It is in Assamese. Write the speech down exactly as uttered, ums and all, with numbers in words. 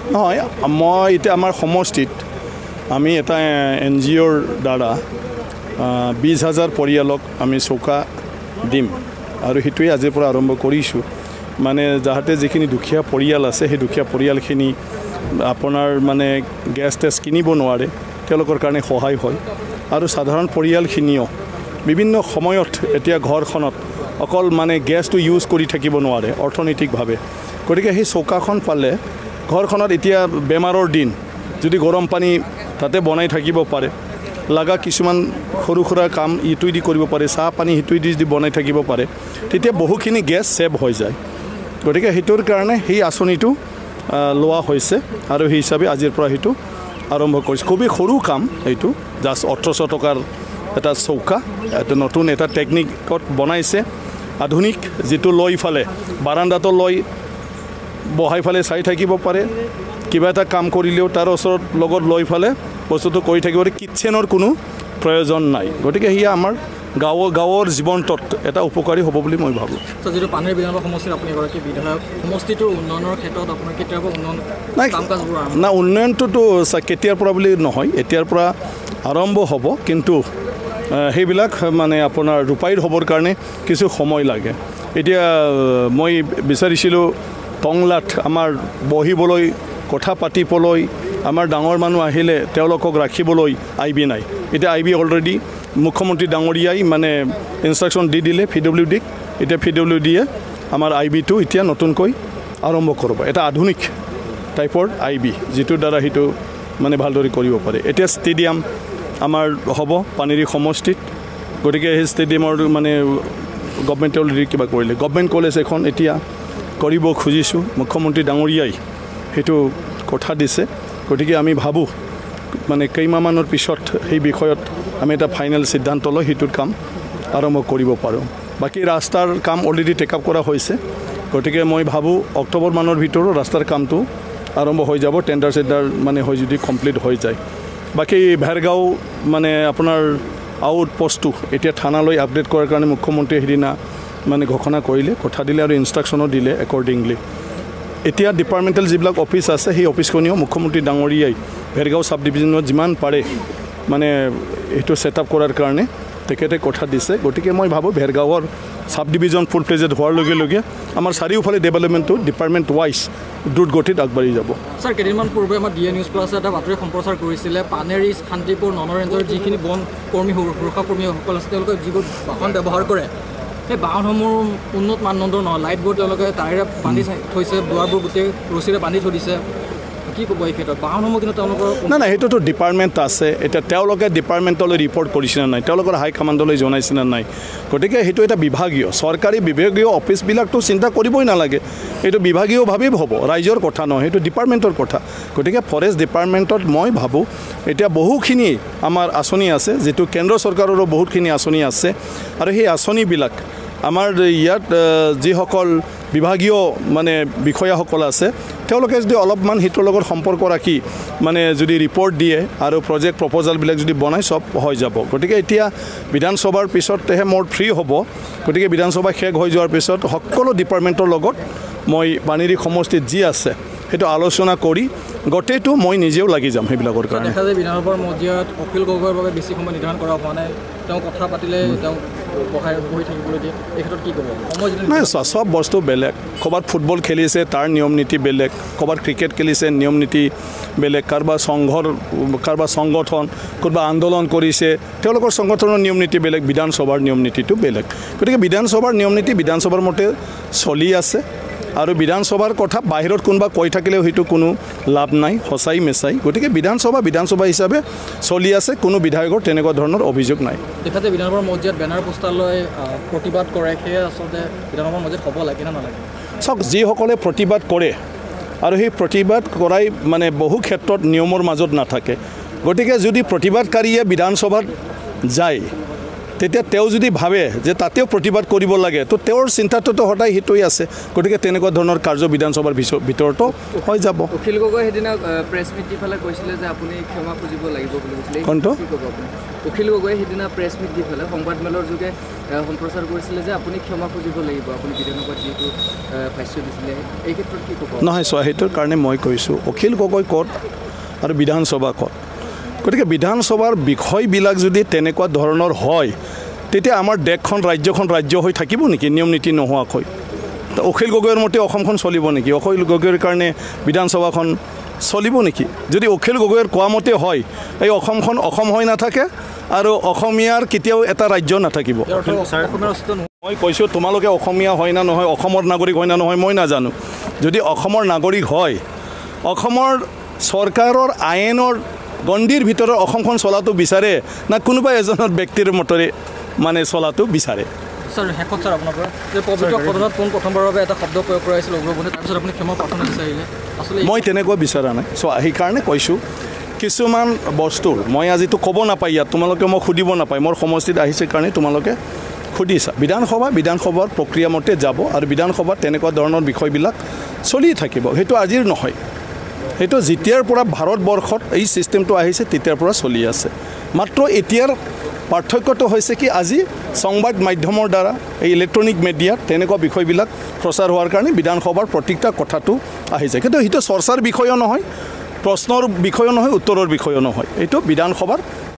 নহয় মই এতিয়া আমাৰ সমষ্টিত আমি এটা এন জি অ'ৰ দ্বাৰা বিশ হাজাৰ পৰিয়ালক আমি চৌকা দিম আৰু সেইটোৱে আজিৰ পৰা আৰম্ভ কৰিছোঁ মানে যাহাতে যিখিনি দুখীয়া পৰিয়াল আছে সেই দুখীয়া পৰিয়ালখিনি আপোনাৰ মানে গেছ টেছ কিনিব নোৱাৰে তেওঁলোকৰ কাৰণে সহায় হয় আৰু সাধাৰণ পৰিয়ালখিনিও বিভিন্ন সময়ত এতিয়া ঘৰখনত অকল মানে গেছটো ইউজ কৰি থাকিব নোৱাৰে অৰ্থনৈতিকভাৱে গতিকে সেই চৌকাখন পালে ঘৰখনত এতিয়া বেমাৰৰ দিন যদি গৰম পানী তাতে বনাই থাকিব পাৰে লাগা কিছুমান সৰু সুৰা কাম ইটোই দি কৰিব পাৰে চাহ পানী হিটোই দি বনাই থাকিব পাৰে তেতিয়া বহুখিনি গেছ সেভ হৈ যায় গতিকে সেইটোৰ কাৰণে সেই আঁচনিটো লোৱা হৈছে আৰু সেই হিচাপে আজিৰ পৰা সেইটো আৰম্ভ কৰিছে খুবেই সৰু কাম এইটো জাষ্ট ওঠৰশ টকাৰ এটা চৌকা এটা নতুন এটা টেকনিকত বনাইছে আধুনিক যেটো লৈ ফালে বাৰান্দাটো লৈ বহাই ফালে চাই থাকিব পাৰে কিবা এটা কাম কৰিলেও তাৰ ওচৰত লগত লৈ ফালে বস্তুটো কৰি থাকিব পাৰে কিচেনৰ কোনো প্ৰয়োজন নাই গতিকে হিয়া আমাৰ গাঁৱৰ গাঁৱৰ জীৱনটোত এটা উপকাৰী হ'ব বুলি মই ভাবোঁ যেটো পানীৰ বিধানসভা সমষ্টিৰ আপুনি এগৰাকী বিধায়ক সমষ্টিটোৰ উন্নয়নৰ ক্ষেত্ৰত আপোনাৰ কেতিয়াবা উন্নয়ন কাম কাজবোৰ না উন্নয়নটোতো কেতিয়াৰ পৰা বুলি নহয় এতিয়াৰ পৰা আৰম্ভ হ'ব কিন্তু সেইবিলাক মানে আপোনাৰ ৰূপায়িত হ'বৰ কাৰণে কিছু সময় লাগে এতিয়া মই বিচাৰিছিলোঁ টংলাত আমাৰ বহিবলৈ কথা পাতিবলৈ আমাৰ ডাঙৰ মানুহ আহিলে তেওঁলোকক ৰাখিবলৈ আই বি নাই এতিয়া আই বি অলৰেডি মুখ্যমন্ত্ৰী ডাঙৰীয়াই মানে ইনষ্ট্ৰাকশ্যন দি দিলে পি ডব্লিউ ডিক এতিয়া পি ডব্লিউ ডিয়ে আমাৰ আই বিটো এতিয়া নতুনকৈ আৰম্ভ কৰিব এটা আধুনিক টাইপৰ আই বি যিটোৰ দ্বাৰা সেইটো মানে ভালদৰে কৰিব পাৰে এতিয়া ষ্টেডিয়াম আমাৰ হ'ব পানেৰী সমষ্টিত গতিকে সেই ষ্টেডিয়ামৰ মানে গভৰ্ণমেণ্টে অলৰেডি কিবা কৰিলে গভৰ্ণমেণ্ট কলেজ এখন এতিয়া কৰিব খুজিছোঁ মুখ্যমন্ত্ৰী ডাঙৰীয়াই সেইটো কথা দিছে গতিকে আমি ভাবোঁ মানে কেইমাহমানৰ পিছত সেই বিষয়ত আমি এটা ফাইনেল সিদ্ধান্ত লৈ সেইটোৰ কাম আৰম্ভ কৰিব পাৰোঁ বাকী ৰাস্তাৰ কাম অলৰেডি টেক আপ কৰা হৈছে গতিকে মই ভাবোঁ অক্টোবৰ মানৰ ভিতৰত ৰাস্তাৰ কামটো আৰম্ভ হৈ যাব টেণ্ডাৰ চেণ্ডাৰ মানে হৈ যদি কমপ্লিট হৈ যায় বাকী ভেৰগাঁও মানে আপোনাৰ আউট পষ্টটো এতিয়া থানালৈ আপডেট কৰাৰ কাৰণে মুখ্যমন্ত্ৰীয়ে সেইদিনা মানে ঘোষণা কৰিলে কথা দিলে আৰু ইনষ্ট্ৰাকশ্যনো দিলে একৰ্ডিংলি এতিয়া ডিপাৰ্টমেণ্টেল যিবিলাক অফিচ আছে সেই অফিচখনিও মুখ্যমন্ত্ৰী ডাঙৰীয়াই ভেৰগাঁও চাব ডিভিজনত যিমান পাৰে মানে এইটো ছেট আপ কৰাৰ কাৰণে তেখেতে কথা দিছে গতিকে মই ভাবোঁ ভেৰগাঁৱৰ চাব ডিভিজন ফুল প্লেজেড হোৱাৰ লগে লগে আমাৰ চাৰিওফালে ডেভেলপমেণ্টটো ডিপাৰ্টমেণ্ট ৱাইজ দ্ৰুত গতিত আগবাঢ়ি যাব ছাৰ কেইদিনমান পূৰ্বে আমাৰ ডি এ নিউজ প্লাছে এটা বাতৰি সম্প্ৰচাৰ কৰিছিলে পানেৰী শান্তিপুৰ ননৰেঞ্জৰ যিখিনি বন কৰ্মী সুৰক্ষা কৰ্মীসকল আছে তেওঁলোকে যিবোৰ বাহন ব্যৱহাৰ কৰে সেই বাহনসমূহ উন্নত মানদণ্ডৰ নহয় লাইটবোৰ তেওঁলোকে তাৰেৰে বান্ধি থৈছে দুৱাৰবোৰ গোটেই ৰছীৰে বান্ধি থৈ দিছে কি ক'ব এই ক্ষেত্ৰত বাহনসমূহ কিন্তু তেওঁলোকৰ নাই নাই সেইটোতো ডিপাৰ্টমেণ্ট আছে এতিয়া তেওঁলোকে ডিপাৰ্টমেণ্টলৈ ৰিপৰ্ট কৰিছে নাই তেওঁলোকৰ হাই কমাণ্ডলৈ জনাইছে নাই গতিকে সেইটো এটা বিভাগীয় চৰকাৰী বিভাগীয় অফিচবিলাকতো চিন্তা কৰিবই নালাগে এইটো বিভাগীয়ভাৱেই হ'ব ৰাইজৰ কথা নহয় সেইটো ডিপাৰ্টমেণ্টৰ কথা গতিকে ফৰেষ্ট ডিপাৰ্টমেণ্টত মই ভাবোঁ এতিয়া বহুখিনি আমাৰ আঁচনি আছে যিটো কেন্দ্ৰ চৰকাৰৰো বহুতখিনি আঁচনি আছে আৰু সেই আঁচনিবিলাক আমাৰ ইয়াত যিসকল বিভাগীয় মানে বিষয়াসকল আছে তেওঁলোকে যদি অলপমান সেইটোৰ লগত সম্পৰ্ক ৰাখি মানে যদি ৰিপৰ্ট দিয়ে আৰু প্ৰজেক্ট প্ৰপ'জালবিলাক যদি বনাই চব হৈ যাব গতিকে এতিয়া বিধানসভাৰ পিছতহে মোৰ ফ্ৰী হ'ব গতিকে বিধানসভা শেষ হৈ যোৱাৰ পিছত সকলো ডিপাৰ্টমেণ্টৰ লগত মই পানেৰী সমষ্টিত যি আছে সেইটো আলোচনা কৰি গোটেইটো মই নিজেও লাগি যাম সেইবিলাকৰ কাৰণে দেখা যায় বিধানসভাৰ মজিয়াত অখিল গগৈৰ বাবে বেছি সময় নিৰ্ধাৰণ কৰা হোৱা নাই তেওঁ কথা পাতিলে তেওঁ বহাই বহি থাকিবলৈ দিয়ে এই ক্ষেত্ৰত কি ক'ব নাই চব বস্তু বেলেগ ক'ৰবাত ফুটবল খেলিছে তাৰ নিয়ম নীতি বেলেগ ক'ৰবাত ক্ৰিকেট খেলিছে নিয়ম নীতি বেলেগ কাৰোবাৰ সংঘৰ কাৰোবাৰ সংগঠন কোনোবা আন্দোলন কৰিছে তেওঁলোকৰ সংগঠনৰ নিয়ম নীতি বেলেগ বিধানসভাৰ নিয়ম নীতিটো বেলেগ গতিকে বিধানসভাৰ নিয়ম নীতি বিধানসভাৰ মতে চলি আছে আৰু বিধানসভাৰ কথা বাহিৰত কোনোবা কৈ থাকিলেও সেইটো কোনো লাভ নাই সঁচাই মেচাই গতিকে বিধানসভা বিধানসভা হিচাপে চলি আছে কোনো বিধায়কৰ তেনেকুৱা ধৰণৰ অভিযোগ নাই দেখা যায় বিধানসভাৰ মজিয়াত বেনাৰ পোষ্টাৰ লৈ প্ৰতিবাদ কৰে সেয়ে আচলতে বিধানসভাৰ মজিয়াত হ'ব লাগে নে নালাগে চাওক যিসকলে প্ৰতিবাদ কৰে আৰু সেই প্ৰতিবাদ কৰাই মানে বহু ক্ষেত্ৰত নিয়মৰ মাজত নাথাকে গতিকে যদি প্ৰতিবাদকাৰীয়ে বিধানসভাত যায় তেতিয়া তেওঁ যদি ভাবে যে তাতেও প্ৰতিবাদ কৰিব লাগে তো তেওঁৰ চিন্তাটোতো সদায় সেইটোৱে আছে গতিকে তেনেকুৱা ধৰণৰ কাৰ্য বিধানসভাৰ ভিতৰতো হৈ যাব অখিল গগৈ সেইদিনা প্ৰেছ মিট দি পেলাই কৈছিলে যে আপুনি ক্ষমা খুজিব লাগিব বুলি কৈছিলে কোনটো অখিল গগৈ সেইদিনা প্ৰেছ মিট দি পেলাই সংবাদমেলৰ যোগে সম্প্ৰচাৰ কৰিছিলে যে আপুনি ক্ষমা খুজিব লাগিব আপুনি বিধানসভাত যিটো ভাষ্য দিছিলে এই ক্ষেত্ৰত কি ক'ব নহয় চোৱা সেইটোৰ কাৰণে মই কৈছোঁ অখিল গগৈ ক'ত আৰু বিধানসভা ক'ত গতিকে বিধানসভাৰ বিষয়বিলাক যদি তেনেকুৱা ধৰণৰ হয় তেতিয়া আমাৰ দেশখন ৰাজ্যখন ৰাজ্য হৈ থাকিব নেকি নিয়ম নীতি নোহোৱাকৈ অখিল গগৈৰ মতে অসমখন চলিব নেকি অখিল গগৈৰ কাৰণে বিধানসভাখন চলিব নেকি যদি অখিল গগৈৰ কোৱা মতে হয় এই অসমখন অসম হৈ নাথাকে আৰু অসমীয়াৰ কেতিয়াও এটা ৰাজ্য নাথাকিব মই কৈছোঁ তোমালোকে অসমীয়া হয় না নহয় অসমৰ নাগৰিক হয় না নহয় মই নাজানো যদি অসমৰ নাগৰিক হয় অসমৰ চৰকাৰৰ আইনৰ গণ্ডিৰ ভিতৰত অসমখন চলাটো বিচাৰে না কোনোবা এজনৰ ব্যক্তিৰ মতেৰে মানে চলাটো বিচাৰে স্যাৰ শেষত স্যাৰ আপোনাৰ পৰা যে পবিত্ৰ সদনত পোন প্ৰথমবাৰৰ বাবে এটা শব্দ প্ৰয়োগ কৰাইছিল উগ্ৰপন্থী তাৰপিছত আপুনি ক্ষমা প্ৰাৰ্থনা বিচাৰিলে আচলতে মই তেনেকুৱা বিচৰা নাই চ' সেইকাৰণে কৈছোঁ কিছুমান বস্তুৰ মই আজিতো ক'ব নাপায় ইয়াত তোমালোকে মোক সুধিব নাপায় মোৰ সমষ্টিত আহিছে কাৰণে তোমালোকে সুধিছা বিধানসভা বিধানসভাৰ প্ৰক্ৰিয়া মতে যাব আৰু বিধানসভাত তেনেকুৱা ধৰণৰ বিষয়বিলাক চলি থাকিব সেইটো আজিৰ নহয় সেইটো যেতিয়াৰ পৰা ভাৰতবৰ্ষত এই ছিষ্টেমটো আহিছে তেতিয়াৰ পৰা চলি আছে মাত্ৰ এতিয়াৰ পাৰ্থক্যটো হৈছে কি আজি সংবাদ মাধ্যমৰ দ্বাৰা এই ইলেক্ট্ৰনিক মিডিয়াত তেনেকুৱা বিষয়বিলাক প্ৰচাৰ হোৱাৰ কাৰণে বিধানসভাৰ প্ৰত্যেকটা কথাটো আহিছে কিন্তু সেইটো চৰ্চাৰ বিষয়ো নহয় প্ৰশ্নৰ বিষয়ো নহয় উত্তৰৰ বিষয়ো নহয় এইটো বিধানসভাৰ